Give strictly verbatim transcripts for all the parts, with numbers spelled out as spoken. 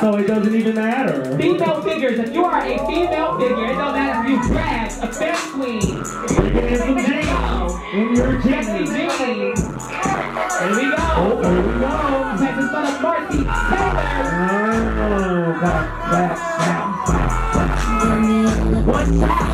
So it doesn't even matter. Female figures, if you are a female figure, it don't matter if you drag a femme queen. There's some jeans in your Sexy jeans. jeans. Here we go. Oh, here we go. Texas son of Marcy Taylor. Oh, back, back, back, back, back. One tap.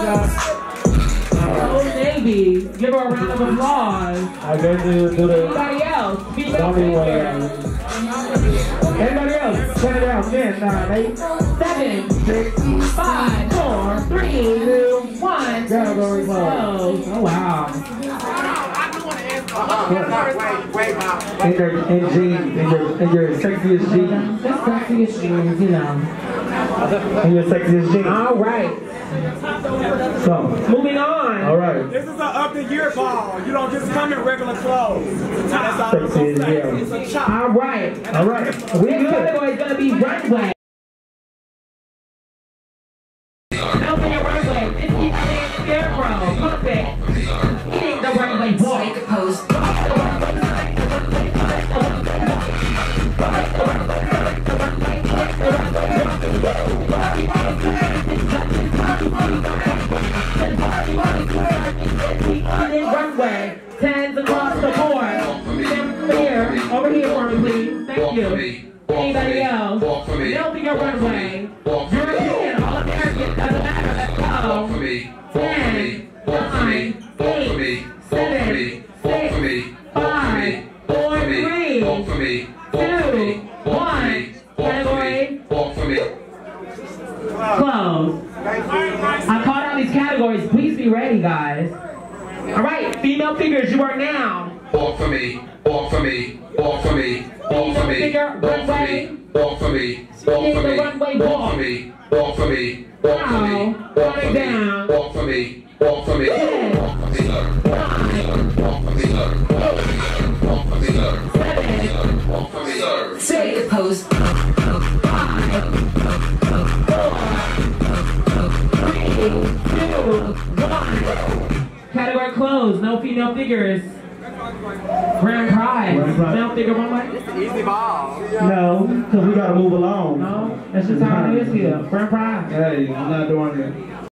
Old Navy. Give her a round of applause. I guess do, do the Anybody else? Female dummy way. figure. Anybody else? Turn it down. ten, nine, eight, Seven, six, five, four, three, two, one. category close. Close. Oh wow. In your in jeans, in your in your sexiest jeans, That's sexiest jeans, you know. in your sexiest jeans. All right. So, Moving on. all right. This is an up the year ball. You don't just come in regular clothes. That's all I'm Sexy gonna as say. hell. It's a chop. All right. All right. We This good. category is going to be runway. Helping your runway. This is the scarecrow. Perfect. Eating the runway walk. Make a pose. Eating runway. Tens across the board. Stand here. Over here for me, please. Thank you. Anybody else? Helping your runway. European, all American, doesn't matter. Let's go. Ten, nine, eight, seven, six, five, four, three, two, one. Category closed. I called out these categories. Please be ready, guys. All right, female figures, you are now. Walk for me, walk for me, walk for me, walk for me, Figure, walk for runway. me, walk for me, walk Take for the me, runway walk walk. for me, walk for me, walk for me, Now, walk run for it me, down. walk for me, walk for me, Ten, walk for me, walk for me, walk for me, walk for me, Make a pose. category closed. No female figures. Grand prize. Grand prize. Female figure runway? Easy ball. No, because we gotta move along. No, that's just how it is here. Grand prize. Hey, I'm not doing it.